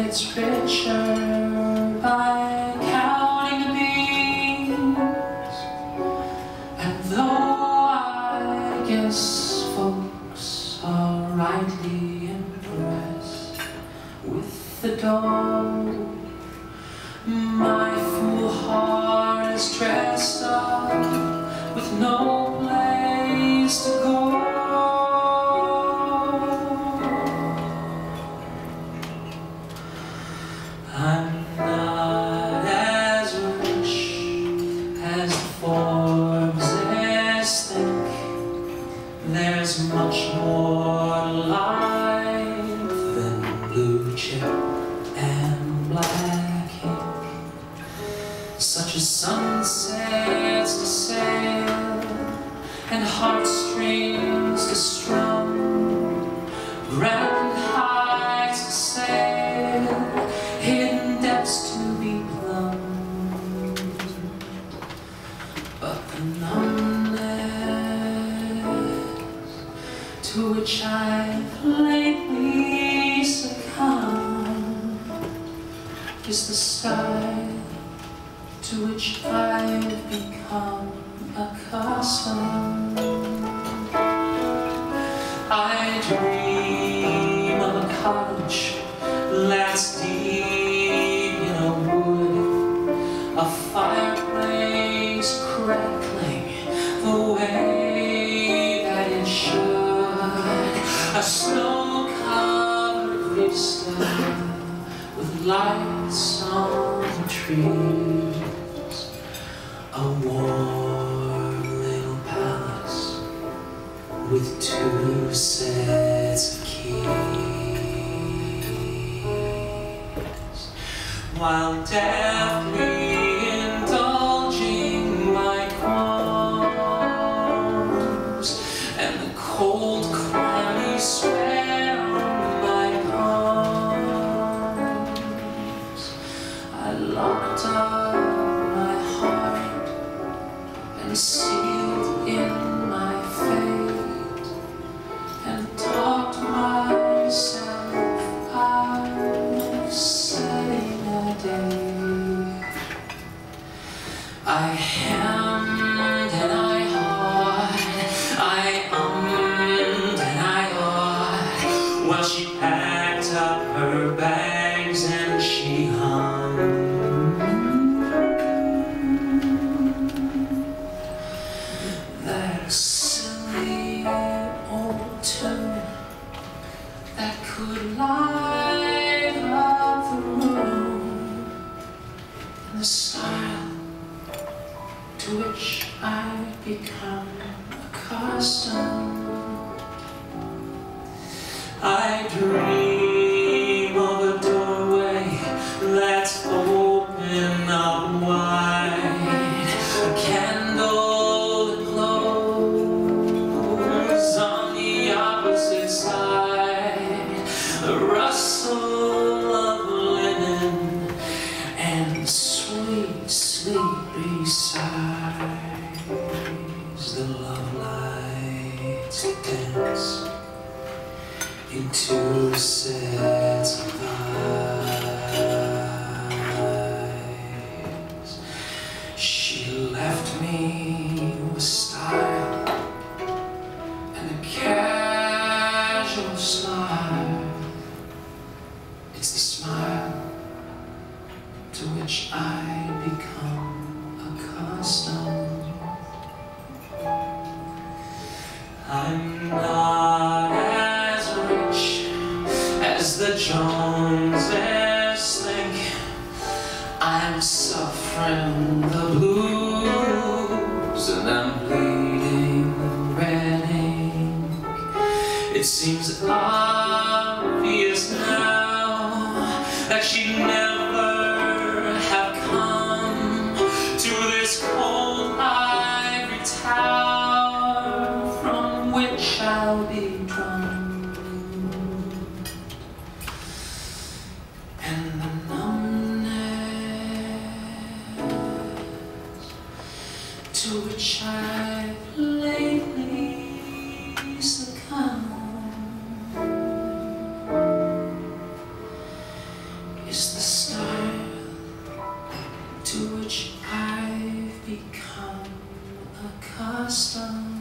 gets richer by counting the beans. And though I guess folks are rightly impressed with the dough, my fool heart is dressed up with no place to go. I'm not as rich as the Forbeses think. There's much more life than blue chip and black ink, such as sunsets to sail and heartstrings to strum, grand heights to sail, hidden depths to be plumbed. But the numbness to which I've lately succumbed is the style to which I've become accustomed. I dream of a cottage that's deep in a wood, a fireplace crackling the way that it should, a snow-covered vista with lights on the trees, a warm little palace with 2 sets of keys, while deftly indulging my qualms and the cold clammy sweat on my palms. I locked up my heart and sealed in my fate, and talked myself out of setting a day. I hemmed and I hawed, I ummed and I awed, while she packed up her bags and she hummed that silly old tune that could light up the room, and the style to which I've become accustomed. I dream of a doorway that's open up wide, a candle that glows on the opposite side, the rustle of linen and sweet sleepy sighs, the love lights that dance in 2 sets of eyes. She left me with style and a casual smile. It's the smile to which I become accustomed. I'm not as rich as the Joneses think. I'm suffering the blues and I'm bleeding red ink. It seems obvious now that she'd never have come to this cold ivory tower from which I'll be drunk. And the numbness to which I've lately succumbed to which I've become accustomed.